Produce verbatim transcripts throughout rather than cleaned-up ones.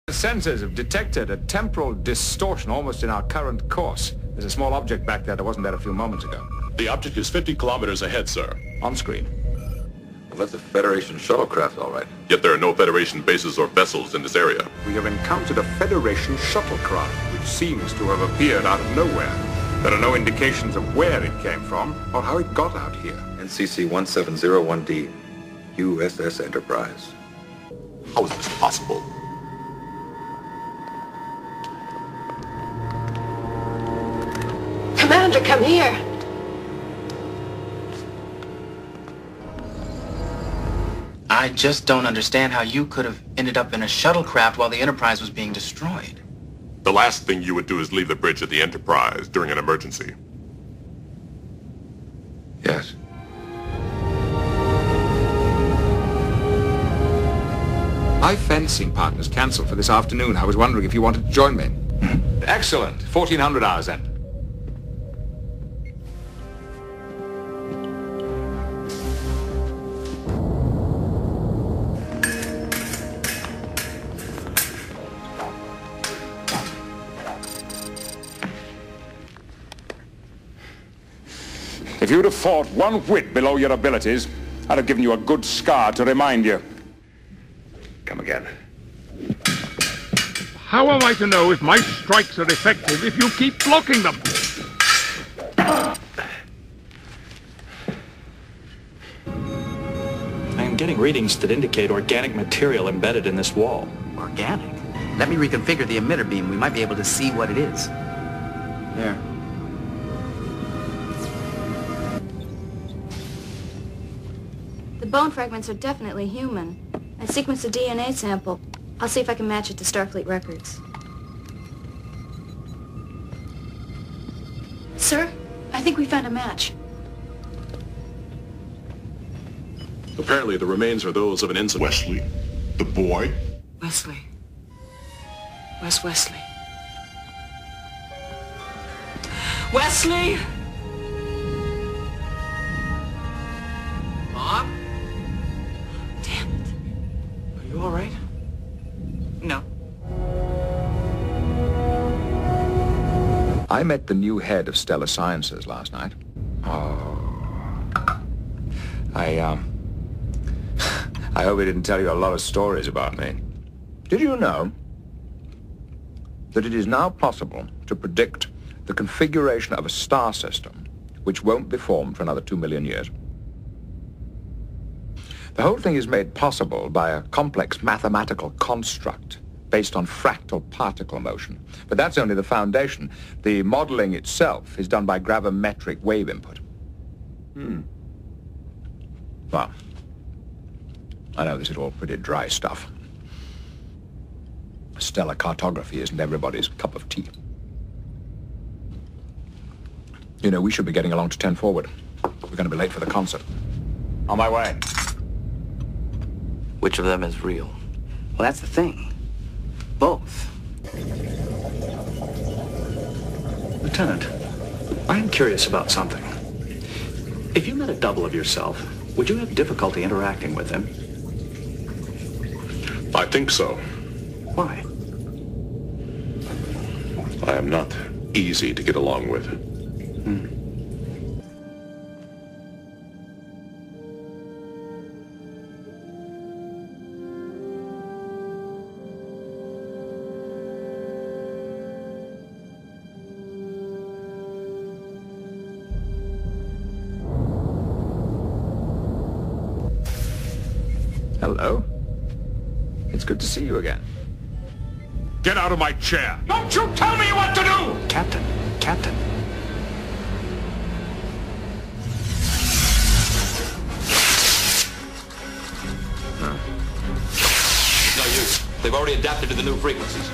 The sensors have detected a temporal distortion almost in our current course. There's a small object back there that wasn't there a few moments ago. The object is fifty kilometers ahead, sir. On screen. Well, that's a Federation shuttlecraft, all right. Yet there are no Federation bases or vessels in this area. We have encountered a Federation shuttlecraft, which seems to have appeared out of nowhere. There are no indications of where it came from or how it got out here. N C C one seven zero one D, U S S Enterprise. How is this possible? Commander, come here. I just don't understand how you could have ended up in a shuttlecraft while the Enterprise was being destroyed. The last thing you would do is leave the bridge at the Enterprise during an emergency. Yes. My fencing partner's cancelled for this afternoon. I was wondering if you wanted to join me. Excellent. fourteen hundred hours then. If you'd have fought one whit below your abilities, I'd have given you a good scar to remind you. Come again. How am I to know if my strikes are effective if you keep blocking them? I am getting readings that indicate organic material embedded in this wall. Organic? Let me reconfigure the emitter beam. We might be able to see what it is. There. The bone fragments are definitely human. I sequenced a D N A sample. I'll see if I can match it to Starfleet records. Sir, I think we found a match. Apparently the remains are those of an incident. Wesley, the boy? Wesley. Where's Wesley? Wesley! Mom? Damn it. Are you all right? No. I met the new head of Stellar Sciences last night. Oh. I, um... I hope he didn't tell you a lot of stories about me. Did you know that it is now possible to predict the configuration of a star system which won't be formed for another two million years? The whole thing is made possible by a complex mathematical construct based on fractal particle motion. But that's only the foundation. The modeling itself is done by gravimetric wave input. Hmm. Well, I know this is all pretty dry stuff. Stellar cartography isn't everybody's cup of tea. You know, we should be getting along to ten forward. We're going to be late for the concert. On my way. Which of them is real? Well, that's the thing. Both. Lieutenant, I am curious about something. If you met a double of yourself, would you have difficulty interacting with him? I think so. Why? I am not easy to get along with. Hmm. Hello. It's good to see you again. Get out of my chair! Don't you tell me what to do! Captain, Captain. No. No use. They've already adapted to the new frequencies.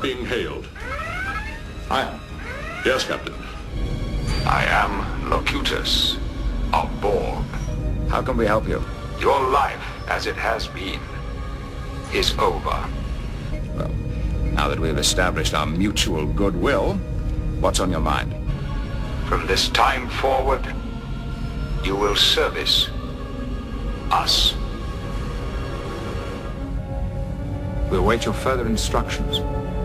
being hailed. I... Yes, Captain. I am Locutus of Borg. How can we help you? Your life, as it has been, is over. Well, now that we've established our mutual goodwill, what's on your mind? From this time forward, you will service us. We'll await your further instructions.